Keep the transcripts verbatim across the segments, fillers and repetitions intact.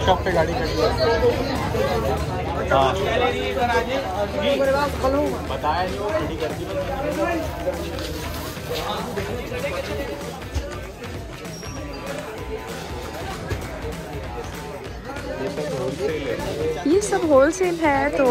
Shop पे गाड़ी खड़ी है। हाँ बताया नहीं, वो खड़ी कर दी। ये सब होलसेल है तो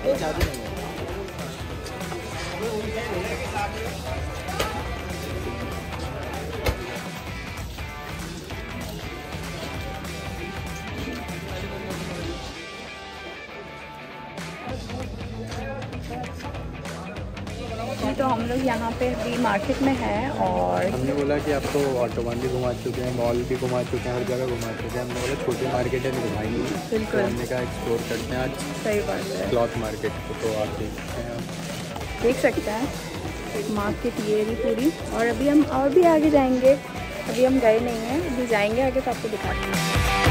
तो हम लोग यहाँ पे अभी मार्केट में है और हमने बोला कि आपको ऑटोबान भी घुमा चुके हैं, मॉल भी घुमा चुके हैं, हर जगह घुमा चुके हैं। हमने बोला छोटी मार्केट है नहीं घुमाएंगे, बिल्कुल तो हमने कहा एक्सप्लोर करते हैं आज। सही बात है, क्लॉथ मार्केट को तो आप देख सकते हैं, देख सकते हैं मार्केट ये रही पूरी। और अभी हम और भी आगे जाएंगे, अभी हम गए नहीं हैं, अभी जाएंगे आगे तो आपको दिखाते हैं।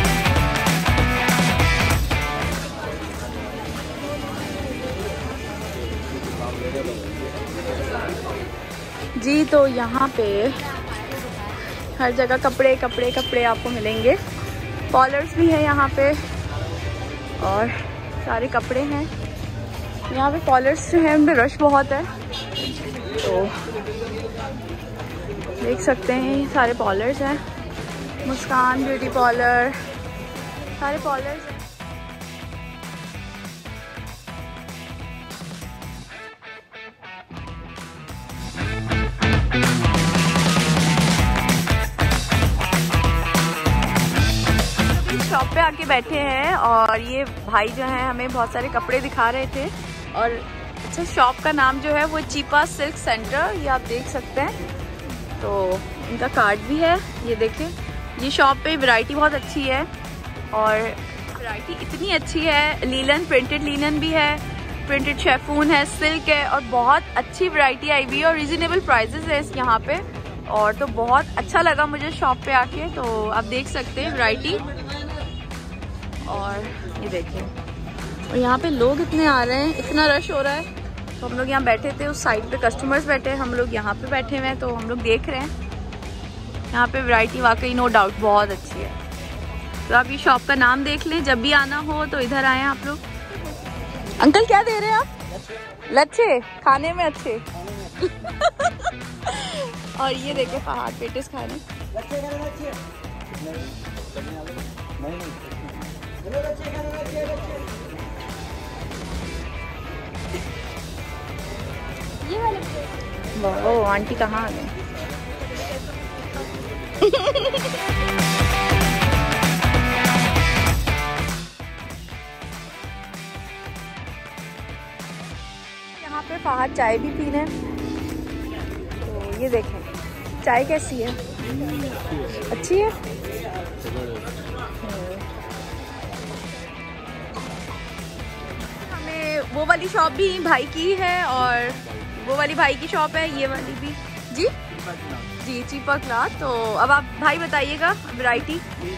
जी तो यहाँ पे हर जगह कपड़े कपड़े कपड़े आपको मिलेंगे। कॉलर्स भी है यहाँ पे और सारे कपड़े हैं यहाँ पे। कॉलर्स जो है उनमें रश बहुत है, तो देख सकते हैं ये सारे पार्लर्स हैं। मुस्कान ब्यूटी पार्लर, सारे पार्लर्स हैं। शॉप पे आके बैठे हैं और ये भाई जो है हमें बहुत सारे कपड़े दिखा रहे थे। और अच्छा, शॉप का नाम जो है वो चीपा सिल्क सेंटर, ये आप देख सकते हैं। तो इनका कार्ड भी है, ये देखें। ये शॉप पे वैरायटी बहुत अच्छी है और वैरायटी इतनी अच्छी है, लीलन प्रिंटेड लीलन भी है, प्रिंटेड शेफून है, सिल्क है और बहुत अच्छी वैरायटी आई हुई है और रिजनेबल प्राइजेस है इस यहाँ पे। और तो बहुत अच्छा लगा मुझे शॉप पे आके। तो आप देख सकते हैं वैरायटी, और ये देखिए। और यहाँ पे लोग इतने आ रहे हैं, इतना रश हो रहा है। तो हम लोग यहाँ बैठे थे, उस साइड पे कस्टमर्स बैठे हैं, हम लोग यहाँ पे बैठे हुए हैं, तो हम लोग देख रहे हैं। यहाँ पे वैरायटी वाकई नो डाउट बहुत अच्छी है। तो आप ये शॉप का नाम देख लें, जब भी आना हो तो इधर आए आप लोग। अंकल क्या दे रहे हैं आप? लच्छे खाने में अच्छे। और ये देखे पहाड़ पेटिस खाने। ये वाले वो आंटी कहाँ आ गए? यहाँ पे फहद चाय भी पी रहे हैं। तो ये देखें चाय कैसी है, अच्छी है। वो वाली शॉप भी भाई की है और वो वाली भाई की शॉप है, ये वाली भी। जी जी चीपा क्लॉथ। तो अब आप भाई बताइएगा वैरायटी।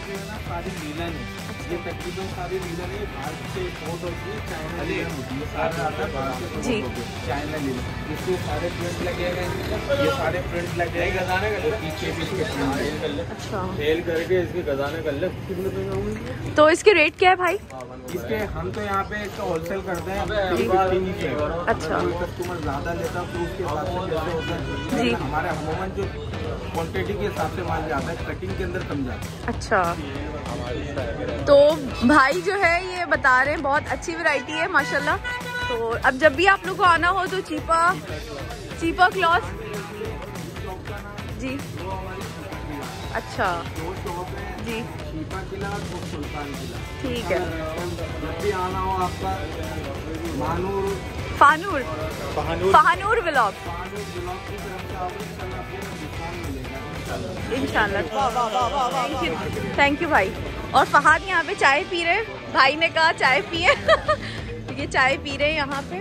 ये तकरीबन सारी लीलन है, भारत से बहुत होती है, चाइना लीलन होती है, सारा आता है भारत से जी, चाइना लीलन। इसके सारे प्रिंट लगे हैं, ये सारे प्रिंट लगे हैं, गजाने कर ले पीछे पीछे कर ले। अच्छा, सेल करके इसके गजाने कर ले। कितने रुपए में? तो इसके रेट क्या है भाई? इसके हम तो यहाँ पे इसका होलसेल करते हैं। अच्छा, कस्टमर ज्यादा लेता है तो उसके हिसाब से होता है जी। हमारे अमूमन जो क्वांटिटी के हिसाब से माल जाता है, कटिंग के अंदर कम जाता है। अच्छा, तो भाई जो है ये बता रहे हैं बहुत अच्छी वैरायटी है माशाल्लाह। तो अब जब भी आप लोग को आना हो तो चीपा चीपा क्लॉथ जी। अच्छा जी, चीपा किला और सुल्तान किला, ठीक है। जब भी आना हो आपका फानूर फानूर फानूर व्लॉग इंशाल्लाह। थैंक यू थैंक यू भाई। और फहद यहाँ पे चाय पी रहे, भाई ने कहा चाय पिए। ये चाय पी रहे हैं यहाँ पे।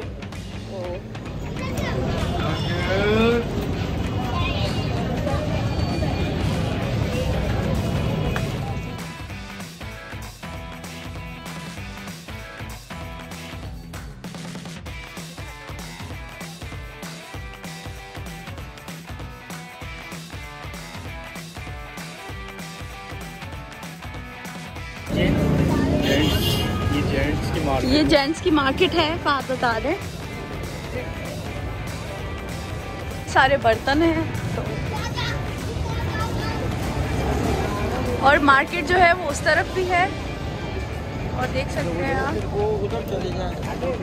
जेंट्स ये जेंट्स की मार्केट ये जेंट्स की मार्केट है, फहद बता रहे। सारे बर्तन हैं तो। और मार्केट जो है वो उस तरफ भी है और देख सकते हैं आप। वो उधर चले जाए।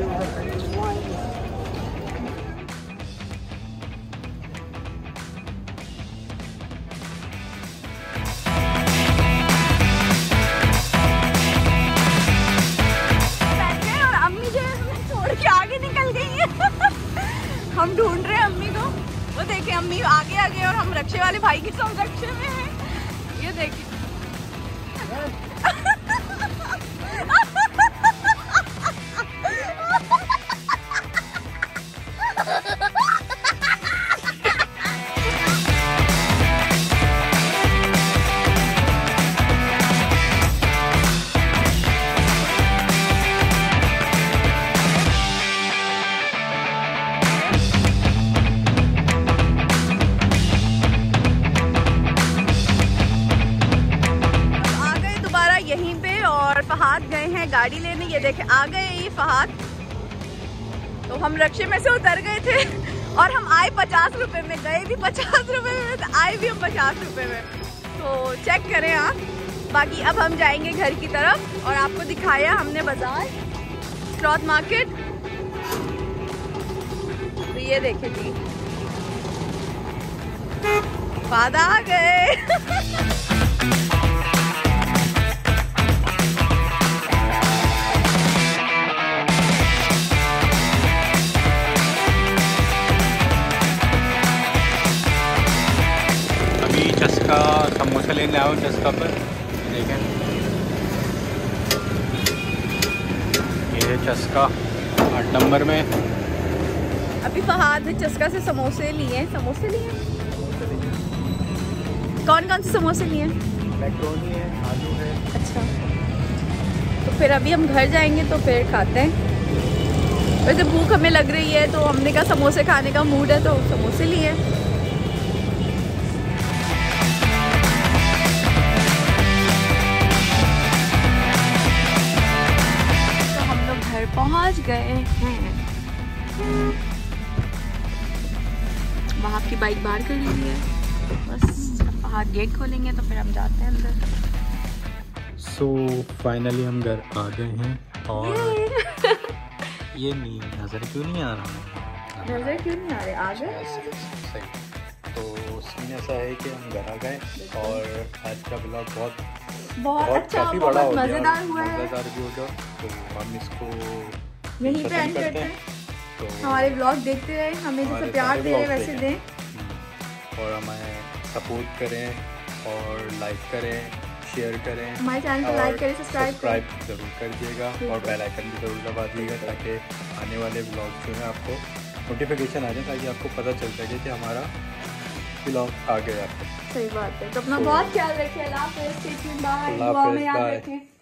हम ढूंढ रहे हैं अम्मी को, वो देखें अम्मी आगे आगे और हम रक्षे वाले भाई के साथ रक्षे में हैं। ये देखिए फहद गए हैं गाड़ी लेने। ये देखे आ गए ये फहद। तो हम रक्षे में से उतर गए थे और हम आए पचास रुपए में, गए भी पचास रुपए में, तो आए भी हम पचास रुपए में। तो चेक करें आप। बाकी अब हम जाएंगे घर की तरफ और आपको दिखाया हमने बाजार, क्लॉथ मार्केट। तो ये देखे जी फहद आ गए। चस्का समोसा लेने आओ चस्का पर। देखें ये है चस्का आठ नंबर में। अभी फहद ने चस्का से समोसे लिए। समोसे लिए कौन कौन से समोसे लिए? मैक्रोनी है, आलू है। अच्छा, तो फिर अभी हम घर जाएंगे तो फिर खाते हैं। वैसे भूख हमें लग रही है तो हमने कहा समोसे खाने का मूड है तो समोसे लिए। पहुंच गए हैं। वहाँ की बाइक बाहर खड़ी हुई है, बस बाहर गेट खोलेंगे तो फिर हम जाते हैं अंदर। सो so, फाइनली हम घर आ गए हैं और ये नहीं नजर क्यों नहीं आ रहा? नजर क्यों नहीं आ रहे? आ गए। सही। तो सीन ऐसा है कि हम घर आ गए और आज का ब्लॉग बहुत बहुत अच्छा, काफी बहुत बड़ा हो मजेदार हुआ है। मजेदार भी होगा तो हम इसको यहीं पे एंड करते हैं। तो हमारे ब्लॉग देखते रहे, हमें जैसे प्यार दे रहे वैसे दें और हमें सपोर्ट करें और लाइक करें, शेयर करें। हमारे चैनल को लाइक करें, सब्सक्राइब जरूर कर दीजिएगा और बेल आइकन भी जरूर दबा दीजिएगा ताकि आने वाले ब्लॉग जो है आपको नोटिफिकेशन आ जाए, ताकि आपको पता चल सके कि हमारा ब्लॉग आ गया। सही बात है। तो अपना बहुत ख्याल रखिए। अल्लाह हाफ़िज़। बाय। दुआ में याद रखें।